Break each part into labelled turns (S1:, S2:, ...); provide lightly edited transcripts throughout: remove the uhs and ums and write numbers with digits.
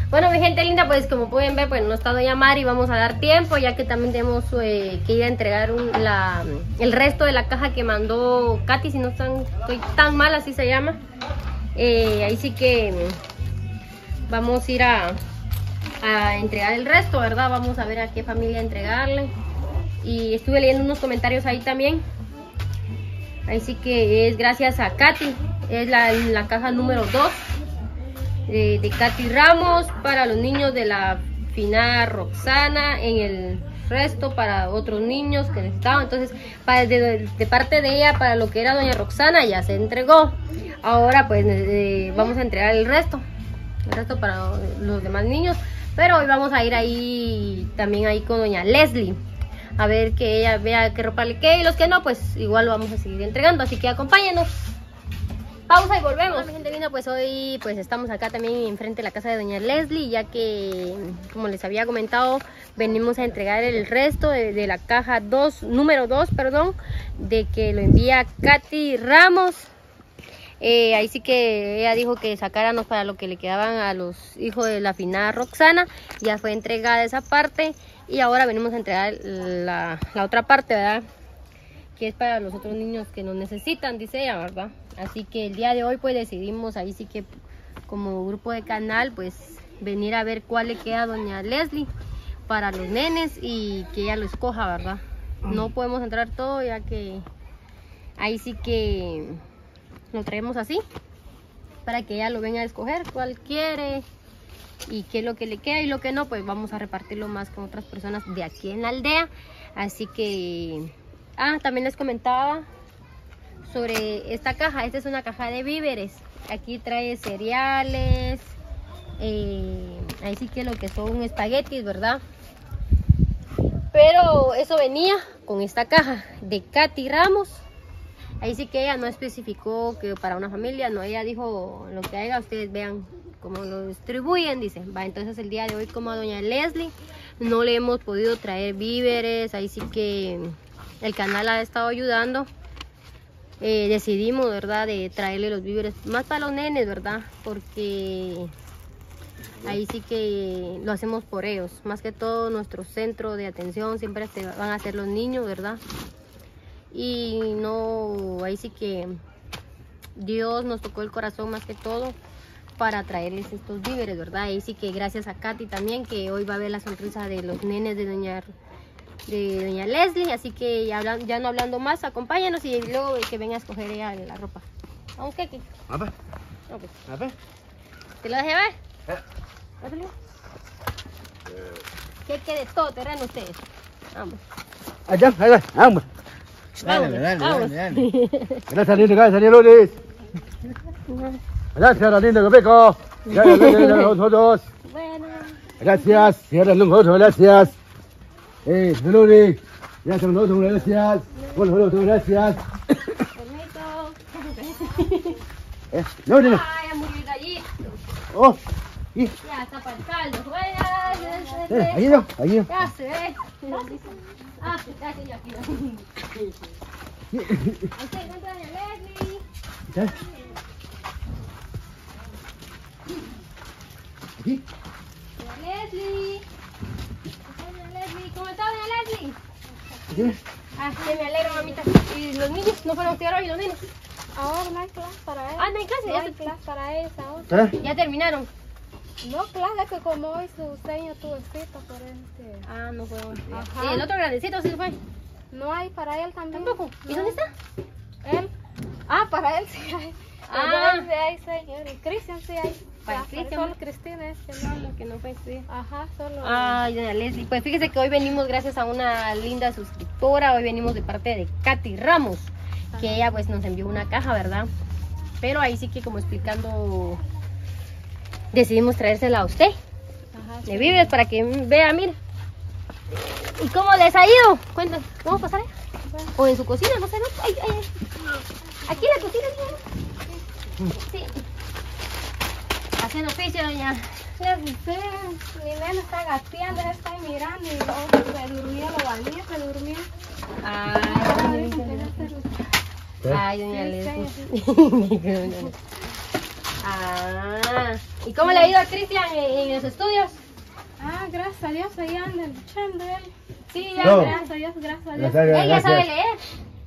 S1: Bueno, mi gente linda, pues como pueden ver, pues no está doña Mari, vamos a dar tiempo, ya que también tenemos que ir a entregar el resto de la caja que mandó Katy, si no estoy tan mal, así se llama. Ahí sí que vamos a ir a entregar el resto, ¿verdad? Vamos a ver a qué familia entregarle. Y estuve leyendo unos comentarios ahí también. Ahí sí que es gracias a Katy, es la caja número 2. De Katy Ramos para los niños de la finada Roxana, en el resto para otros niños que necesitaban. Entonces de parte de ella, para lo que era doña Roxana, ya se entregó. Ahora pues vamos a entregar el resto para los demás niños, pero hoy vamos a ir ahí también ahí con doña Leslie, a ver que ella vea qué ropa le queda, y los que no, pues igual lo vamos a seguir entregando, así que acompáñenos. Pausa y volvemos. Mi gente linda, pues hoy pues estamos acá también enfrente de la casa de doña Leslie, ya que, como les había comentado, venimos a entregar el resto de la caja número 2, de que lo envía Katy Ramos. Ahí sí que ella dijo que sacáramos para lo que le quedaban a los hijos de la finada Roxana. Ya fue entregada esa parte y ahora venimos a entregar la otra parte, ¿verdad? Que es para los otros niños que nos necesitan, dice ella, ¿verdad? Así que el día de hoy pues decidimos ahí sí que como grupo de canal pues venir a ver cuál le queda a doña Leslie para los nenes y que ella lo escoja, ¿verdad? No podemos entrar todo, ya que ahí sí que lo traemos así para que ella lo venga a escoger cuál quiere y qué es lo que le queda, y lo que no pues vamos a repartirlo más con otras personas de aquí en la aldea. Así que también les comentaba sobre esta caja. Esta es una caja de víveres. Aquí trae cereales, ahí sí que lo que son espaguetis, ¿verdad? Pero eso venía con esta caja de Katy Ramos. Ahí sí que ella no especificó que para una familia, no, ella dijo lo que haga, ustedes vean cómo lo distribuyen, dice. Entonces el día de hoy, como a doña Leslie no le hemos podido traer víveres, ahí sí que el canal ha estado ayudando. Decidimos, ¿verdad?, de traerle los víveres más para los nenes, ¿verdad? Porque ahí sí que lo hacemos por ellos. Más que todo nuestro centro de atención siempre van a ser los niños, ¿verdad? Y no, ahí sí que Dios nos tocó el corazón más que todo para traerles estos víveres, ¿verdad? Ahí sí que gracias a Katy también, que hoy va a ver la sonrisa de los nenes de doña Leslie. Así que ya no hablando más, acompáñanos y luego que venga a escoger ella la ropa. Vamos, Keki.
S2: A ver.
S1: Okay.
S2: A ver.
S1: ¿Te lo dejé ver? Keki de todo terreno ustedes. Vamos.
S2: Allá, ahí va, vamos.
S1: Dale.
S2: Gracias, lindo, gracias, Luis. Gracias, la linda Copeco. Gracias a nosotros.
S1: Bueno.
S2: Gracias, cierra el nosotros, gracias. Luis. Gracias a nosotros, gracias. Bueno, gracias.
S1: No.
S2: No.
S1: Ay, muy gallito.
S2: Oh.
S1: Ya está para el caldo.
S2: Ahí no.
S1: Ya se ve. Ya aquí. Ahí se encuentra doña Leslie.
S2: ¿Aquí?
S1: Doña Leslie. ¿Cómo está doña Leslie?
S2: ¿Aquí?
S1: Que me alegro, mamita. ¿Y los niños? ¿No fueron a estudiar hoy los niños?
S3: Ahora no hay clase para ellos.
S1: No hay clase.
S3: No hay clase para ellos ahora.
S1: Ya terminaron.
S3: No, clase, que como hoy su seño tuvo escrito por él.
S1: No fueron.
S3: Ajá.
S1: ¿Y el otro grandecito sí se fue?
S3: No hay para él también.
S1: ¿Tampoco? ¿Y dónde está?
S3: Él. Para él sí hay. Sí hay, señor. Y Cristian sí hay.
S1: Para Cristian.
S3: Solo Cristina es que no.
S1: Que no fue estudiar.
S3: Ajá, solo.
S1: Ay, doña Leslie. Pues fíjese que hoy venimos gracias a una linda suscriptora. Hoy venimos de parte de Katy Ramos, que ella pues nos envió una caja, ¿verdad? Pero ahí sí que como explicando, decidimos traérsela a usted.
S3: Ajá,
S1: De víveres para que vea, mira. ¿Y cómo les ha ido? Cuéntanos, ¿vamos a pasar ahí?
S3: Bueno.
S1: O en su cocina, no sé, ¿no? Ay. Aquí en la cocina, sí. Haciendo oficio, doña.
S3: Mi nena está gateando, está ahí mirando y luego se durmió, lo bañé, se durmió.
S1: Ay, doña Leslie. Ah, ¿y cómo le ha ido a Cristian en los estudios?
S3: Ah, gracias a Dios, ahí anda luchando él.
S1: Sí, ya,
S2: No.
S3: Gracias a Dios, gracias a Dios.
S2: Gracias,
S1: Él ya sabe
S2: gracias.
S1: leer.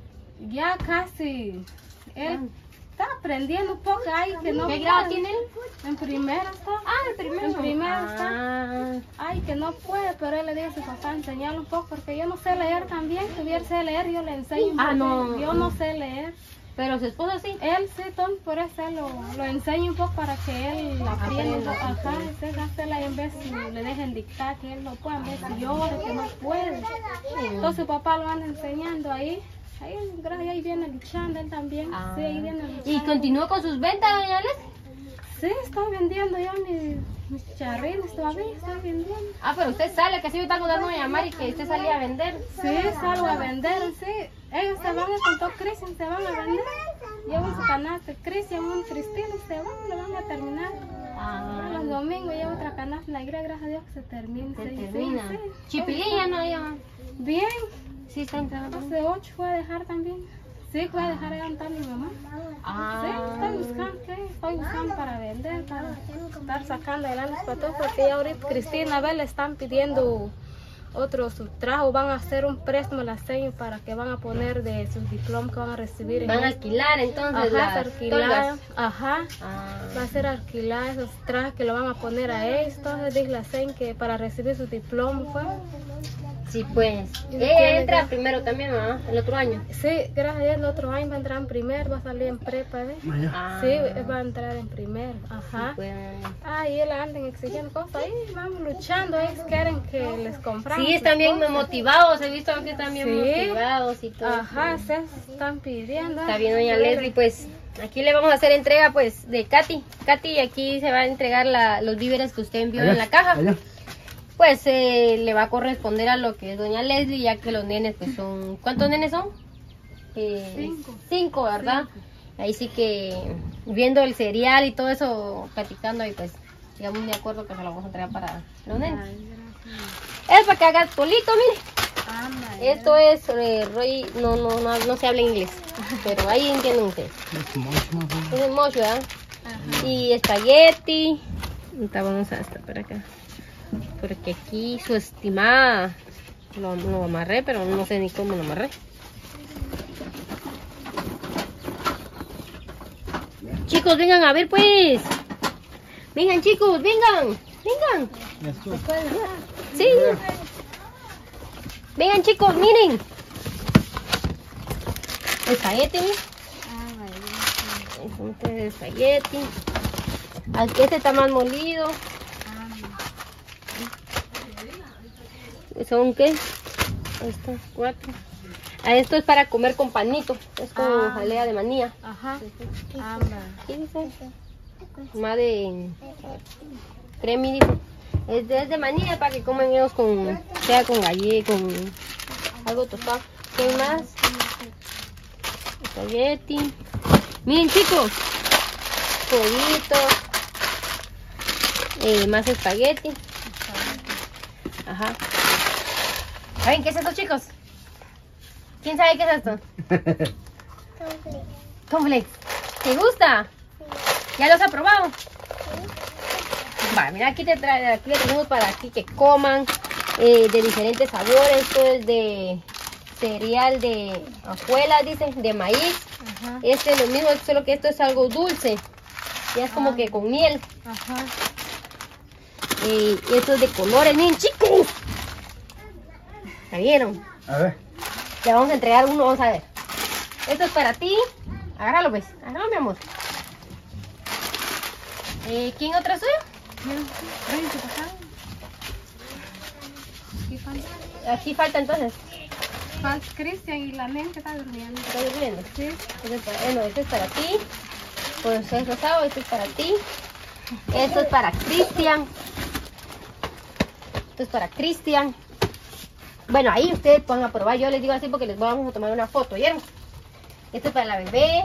S3: Ya casi. Él está aprendiendo un poco ahí que no
S1: ¿Qué
S3: puede.
S1: grado tiene él?
S3: En primero está.
S1: Ah, el primero.
S3: En primero está.
S1: Ah,
S3: Ay, que no puede, pero él le dice a su papá enseñarle un poco, porque yo no sé leer también. Si hubiera sé leer, yo le enseño un
S1: Ah,
S3: poco.
S1: no.
S3: Yo no sé leer.
S1: pero su esposo sí.
S3: Él sí, Tom, por eso él lo enseño un poco para que él aprenda.
S1: Aprenda,
S3: Ajá, usted hácela y en vez si le dejen dictar que él no puede, en vez si llora, que no puede. Entonces su papá lo anda enseñando ahí. Ahí, gracias, ahí viene luchando él también.
S1: Ah.
S3: Sí, ahí viene luchando.
S1: ¿Y continúa con sus ventas, doña Les?
S3: Sí, estoy vendiendo yo mis chicharrines todavía, estoy vendiendo.
S1: Ah, pero usted sale, que así me está contando doña Mari que usted salía a vender.
S3: Sí, salgo a vender, sí. Ellos se van, con todo Cristian, se van a vender. Llevan su canasta, Cristian, un Cristina, se van, lo van a terminar.
S1: Ah,
S3: Los domingos llevo otra canasta, la iglesia, gracias a Dios que se termina.
S1: se
S3: sí,
S1: termina.
S3: sí, sí.
S1: Chipilín ya no ya.
S3: Bien,
S1: Sí, está entrando.
S3: hace 8 fue a dejar también. Sí, fue a dejar allá donde está mi mamá.
S1: Ah,
S3: Sí, estoy buscando para vender, para estar sacando adelante para todos, porque ya ahorita Cristina, a ver, le están pidiendo otro subtrajo, van a hacer un préstamo a la señora para que van a poner de sus diplomas que van a recibir.
S1: van a alquilar entonces
S3: Ajá,
S1: las
S3: alquilar,
S1: tolvas.
S3: ajá,
S1: Ah,
S3: va a ser alquilar esos trajes que lo van a poner a ellos, entonces dice la señora que para recibir sus diplomas, pues.
S1: sí, pues.
S3: ¿Y
S1: Ella
S3: tiene
S1: entra
S3: ya?
S1: primero también, mamá, el otro año.
S3: Sí, gracias a Dios el otro año va a entrar en primero, va a salir en prepa, ¿ves?
S1: Ah,
S3: Sí, va a entrar en primero, ajá.
S1: pues.
S3: Y él andan exigiendo cosas ahí, vamos luchando, ellos quieren que les compramos.
S1: Sí, están bien motivados, he visto que están bien
S3: Sí.
S1: motivados y todo.
S3: Ajá, se están pidiendo.
S1: Está bien, doña Leslie, pues aquí le vamos a hacer entrega pues de Katy. Katy, aquí se va a entregar los víveres que usted envió en la caja.
S2: Allá.
S1: Pues le va a corresponder a lo que es doña Leslie, ya que los nenes pues son... ¿Cuántos nenes son?
S3: 5.
S1: 5, ¿verdad? Ahí sí que viendo el cereal y todo eso, platicando y pues llegamos de acuerdo que se lo vamos a entregar para los nenes. Es para que hagas polito, mire. Esto es Roy, no se habla inglés, pero ahí entienden ustedes. Es el mocho, ¿verdad? Y espagueti. Ahorita vamos a estar por acá. Porque aquí su estimada lo amarré, pero no sé ni cómo lo amarré. Chicos, vengan a ver pues. Vengan chicos, vengan. Vengan. Sí. Vengan chicos, miren. Espagueti, miren. Es de espagueti. Aquí este está más molido. ¿Son qué? Estos 4. Esto es para comer con panito. Es con jalea de manía.
S3: Ajá.
S1: ¿Qué dice? Más de cremi, dice. Es de manía para que coman ellos con, sea con galleta, con algo tostado. ¿Qué más? Espagueti. Miren chicos, pollito, más espagueti. Ajá. ¿Saben qué es esto, chicos? ¿Quién sabe qué es esto? Cornflakes. ¿Te gusta? ¿Ya los has probado? Vale, mira, aquí le tenemos para aquí que coman de diferentes sabores. Esto es de cereal de hojuelas, dice, de maíz. Este es lo mismo, solo que esto es algo dulce. Ya es como que con miel.
S3: Ajá.
S1: Esto es de colores, miren chicos. ¿La vieron?
S2: A ver.
S1: Te vamos a entregar uno, vamos a ver. Esto es para ti. Agárralo pues, agárralo mi amor. ¿Quién otra suya? Aquí falta entonces.
S3: Falta Cristian y la nena que está durmiendo.
S1: ¿Estás durmiendo?
S3: Sí.
S1: Este es para ti. Pues es rosado, este es para ti. Esto es para Cristian. Esto es para Cristian. Bueno, ahí ustedes van a probar. Yo les digo así porque les vamos a tomar una foto, ¿vieron? Esto es para la bebé.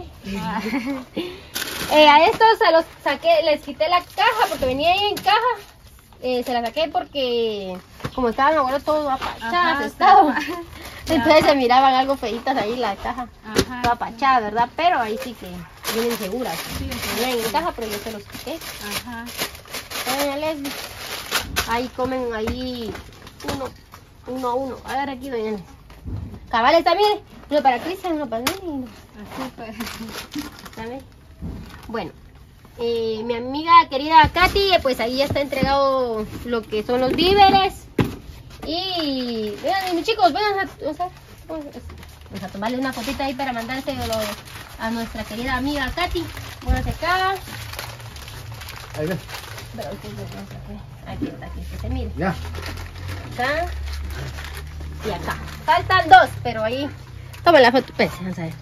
S1: A estos se los saqué, les quité la caja porque venía ahí en caja. Se la saqué porque como estaban ahora todos apachadas, entonces se miraban algo feitas ahí la caja. Toda apachada, ¿verdad? Pero ahí sí que vienen seguras.
S3: Sí,
S1: Vienen en caja, pero yo se los quité.
S3: Ajá.
S1: Doña Leslie. Ahí comen ahí uno a uno. A ver aquí, doña Leslie. Cabales también. Uno para Cristian, uno para mí.
S3: Así pues.
S1: ¿Sabes? Bueno, mi amiga querida Katy, pues ahí ya está entregado lo que son los víveres. Y vean, mis chicos, vengan a tomarle una fotita ahí para mandárselo a nuestra querida amiga Katy. Pónganse acá.
S2: Ahí ve.
S1: Aquí está, aquí, que se mire.
S2: Ya.
S1: Acá y acá. Faltan dos, pero ahí. Toma la foto, pues, vamos a ver.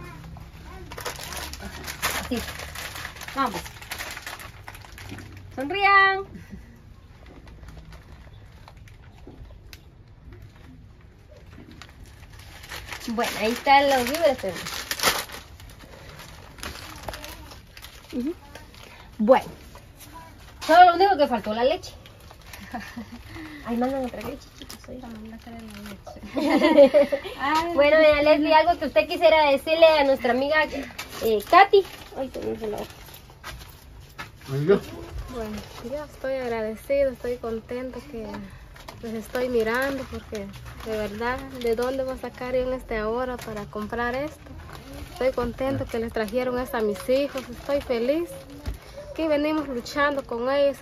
S1: Así. Vamos. Sonrían. Bueno, ahí están los víveres. Bueno. Solo lo único que faltó la leche. Ahí mandan otra leche, chicos. Bueno, doña Leslie, algo que usted quisiera decirle a nuestra amiga Katy. Ay, se me hizo la hoja.
S2: Ahí yo.
S3: Bueno, yo estoy agradecido, estoy contento que les estoy mirando porque de verdad, ¿de dónde voy a sacar yo en esta hora para comprar esto? Estoy contento que les trajeron esto a mis hijos, estoy feliz. Aquí venimos luchando con ellos.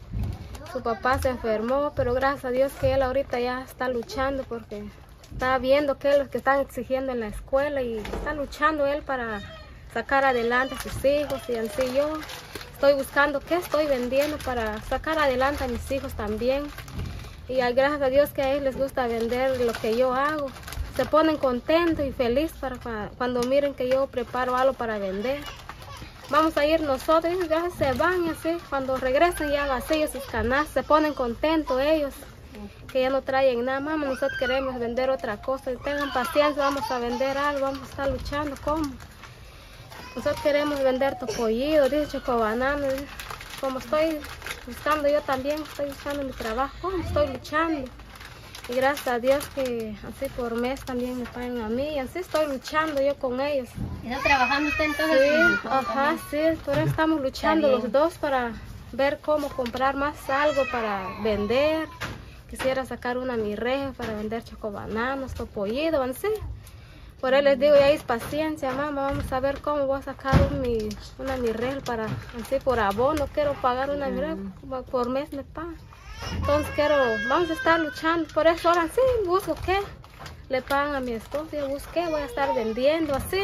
S3: Su papá se enfermó, pero gracias a Dios que él ahorita ya está luchando porque está viendo que es lo que están exigiendo en la escuela y está luchando él para sacar adelante a sus hijos y así yo estoy buscando qué estoy vendiendo para sacar adelante a mis hijos también. Y gracias a Dios que a ellos les gusta vender lo que yo hago. Se ponen contentos y felices para cuando miren que yo preparo algo para vender. Vamos a ir nosotros, y ya se van y así, cuando regresen ya vacíos sus canastas, se ponen contentos ellos, que ya no traen nada. Mamá, nosotros queremos vender otra cosa, tengan paciencia, vamos a vender algo, vamos a estar luchando, ¿cómo? Nosotros queremos vender topollido, dice chocobanano, como estoy buscando yo también, estoy buscando mi trabajo, estoy luchando. Y gracias a Dios que así por mes también me pagan a mí, y así estoy luchando yo con ellos.
S1: ¿Está trabajando usted entonces?
S3: Sí, ajá, sí, por eso estamos luchando los dos para ver cómo comprar más algo para vender. Quisiera sacar una mirreja para vender chocobananos, topollido, así. Por eso les digo, ya es paciencia, mamá, vamos a ver cómo voy a sacar una mirreja para, así por abono, quiero pagar una mirreja, por mes me pagan. Entonces vamos a estar luchando, por eso ahora sí, busco qué, le pagan a mi esposo, yo busqué, voy a estar vendiendo así.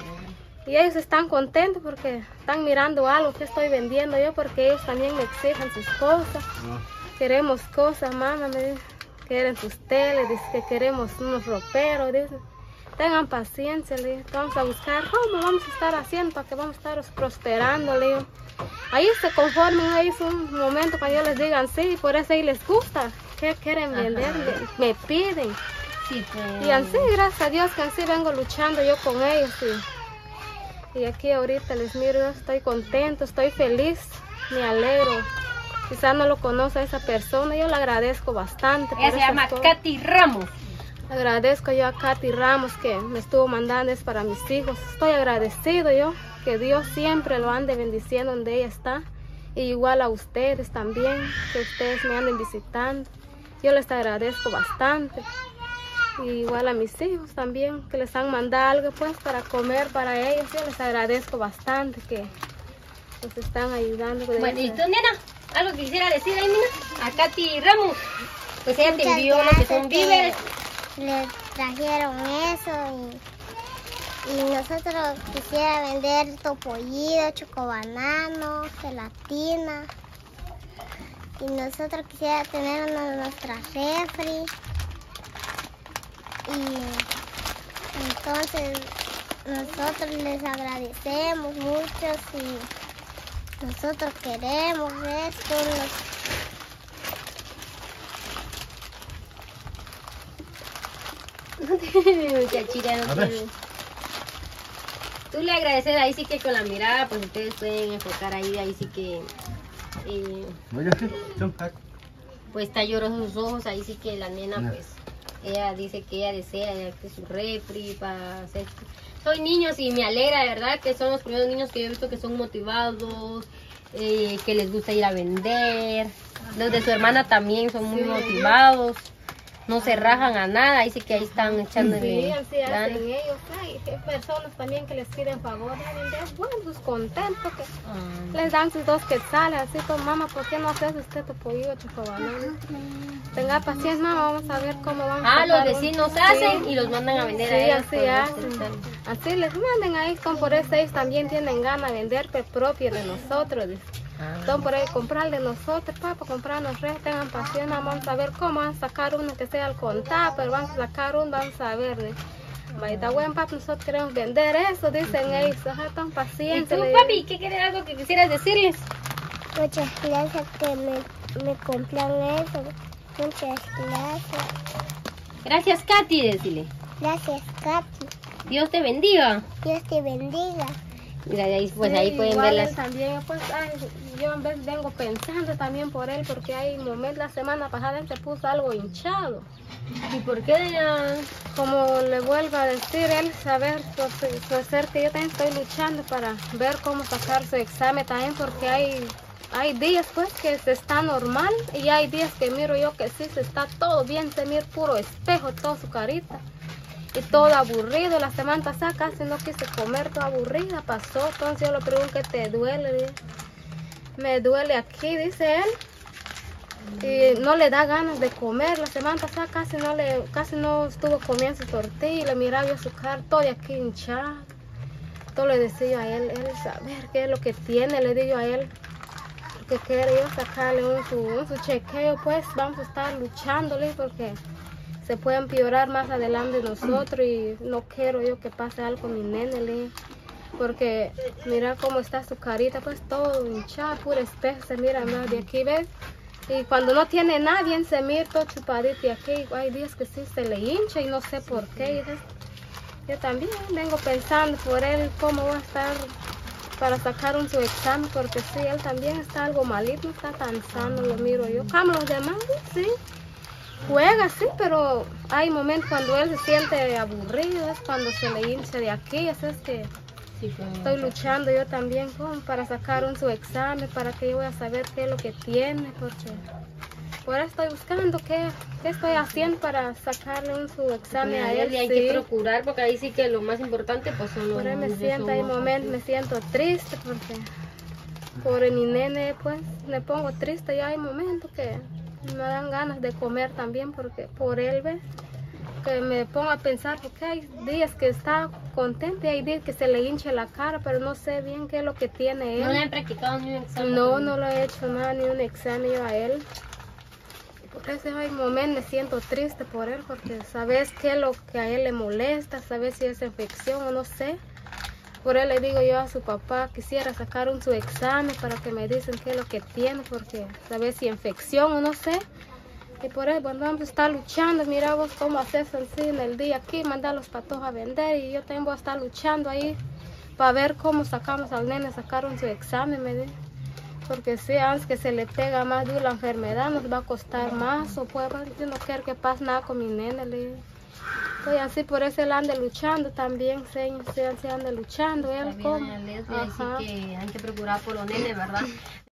S3: Y ellos están contentos porque están mirando algo que estoy vendiendo yo, porque ellos también me exigen sus cosas. Queremos cosas, mamá, me dice, quieren sus teles, dice que queremos unos roperos, dice. Tengan paciencia, le digo, vamos a buscar cómo vamos a estar haciendo para que vamos a estar prosperando, le digo. Ahí se conforman, ahí es un momento cuando yo les digan sí, por eso ahí les gusta, que quieren vender, me piden.
S1: Sí, pues.
S3: Y así, gracias a Dios que así vengo luchando yo con ellos. Y aquí ahorita les miro, yo estoy contento, estoy feliz, me alegro. Quizás no lo conoce a esa persona, yo le agradezco bastante.
S1: Ella se llama Katy Ramos.
S3: Agradezco yo a Katy Ramos que me estuvo mandando es para mis hijos. Estoy agradecido yo, que Dios siempre lo ande bendiciendo donde ella está. Y igual a ustedes también, que ustedes me anden visitando. Yo les agradezco bastante. Y igual a mis hijos también, que les han mandado algo pues para comer para ellos. Yo les agradezco bastante que nos están ayudando.
S1: Bueno, ¿y tú, nena? ¿Algo que quisiera decir ahí, nena? A Katy Ramos. Pues ella te envió lo que son víveres.
S4: Le trajeron eso y nosotros quisiera vender topollido, chocobanano, gelatina y nosotros quisiera tener una de nuestras refri y entonces nosotros les agradecemos mucho y nosotros queremos esto.
S1: Muchachita, no tiene. Tú le agradeces ahí sí que con la mirada, pues ustedes pueden enfocar ahí sí que pues está lloroso sus ojos, ahí sí que la nena pues ella dice que ella desea que su refri para hacer Soy niños y me alegra de verdad que son los primeros niños que yo he visto que son motivados, que les gusta ir a vender. Los de su hermana también son muy motivados, no se rajan a nada, ahí sí que ahí están echándole
S3: Sí, así
S1: ganas.
S3: hacen ellos. Hay personas también que les piden favores de vender. Bueno, pues contentos que les dan sus 2 quetzales, así como, mamá, ¿por qué no haces usted tu pollo chocobanano? Tenga paciencia, mamá, vamos a ver cómo van a
S1: Los
S3: sacar
S1: vecinos
S3: sí.
S1: hacen y los mandan a vender a
S3: Sí,
S1: ellos.
S3: así
S1: por
S3: hacen.
S1: 2 quetzales.
S3: Así les manden ahí, con por eso ellos también tienen ganas de vender propio de nosotros. Dice. Entonces por ahí comprar de nosotros, papá, comprarnos res, tengan paciencia, vamos a ver cómo van a sacar uno que sea al contar, pero van a sacar uno, vamos a ver. Está bueno, papi, nosotros queremos vender eso, dicen ellos, tan
S1: ¿Y
S3: pacientes.
S1: tú, papi, qué quieres algo que quisieras decirles?
S4: Muchas gracias que me compran eso. Muchas gracias.
S1: Gracias, Katy, decile.
S4: Gracias, Katy.
S1: Dios te bendiga.
S4: Dios te bendiga.
S1: Mira, ahí, pues
S3: Sí,
S1: ahí pueden
S3: igual
S1: ver
S3: él también, pues, yo en vez vengo pensando también por él, porque hay momentos, la semana pasada él se puso algo hinchado.
S1: ¿Y por qué?
S3: Como le vuelvo a decir, él saber su ser que yo también estoy luchando para ver cómo sacar su examen también, porque hay días pues que se está normal y hay días que miro yo que sí se está todo bien, se mira puro espejo, toda su carita. Y todo aburrido, la semana pasada casi no quise comer, toda aburrida pasó, entonces yo le pregunto ¿qué te duele? Dice, me duele aquí, dice él, y no le da ganas de comer, la semana pasada casi no estuvo comiendo su tortilla, y le miraba yo su cara, todo aquí hinchado, todo le decía a él saber qué es lo que tiene, le digo a él, que quiere yo sacarle su chequeo, pues vamos a estar luchándole porque se puede empeorar más adelante nosotros y no quiero yo que pase algo con mi nene, porque mira cómo está su carita, pues todo hinchado, puro espejo, se mira más de aquí, ¿ves? Y cuando no tiene nada, bien se mira todo chupadito y aquí hay días que sí se le hincha y no sé por qué. Yo también vengo pensando por él cómo va a estar para sacar su examen, porque sí, él también está algo malito, no está tan sano, lo miro yo. Como los demás, sí. Juega, sí, pero hay momentos cuando él se siente aburrido, es cuando se le hincha de aquí, así es que estoy luchando yo también para sacar su examen, para que yo voy a saber qué es lo que tiene, porque por eso estoy buscando qué estoy haciendo para sacarle su examen a él.
S1: Y hay que procurar, porque ahí sí que lo más importante pues son los
S3: Por ahí me
S1: niños,
S3: siento, hay momentos me siento triste, porque por mi nene pues me pongo triste, y hay momentos que me dan ganas de comer también porque por él, ¿ves? Que me pongo a pensar porque hay días que está contento y hay días que se le hincha la cara, pero no sé bien qué es lo que tiene él.
S1: ¿No le han practicado ni un examen?
S3: No lo he hecho nada, ni un examen yo a él. Por eso hay momentos me siento triste por él, porque sabes qué es lo que a él le molesta, sabes si es infección o no sé. Por él le digo yo a su papá, quisiera sacar su examen para que me dicen qué es lo que tiene, porque sabes si infección o no sé. Y por eso bueno, vamos a estar luchando, mira vos cómo haces así en el día aquí, mandar los patos a vender, y yo también voy a estar luchando ahí para ver cómo sacamos al nene, sacaron su examen, me dice. Porque si antes que se le pega más duro la enfermedad, nos va a costar más, o pues yo no quiero que pase nada con mi nene, le digo. Pues así por eso él anda luchando también, se anda luchando, él como.
S1: Así que hay que procurar por los nenes, ¿verdad?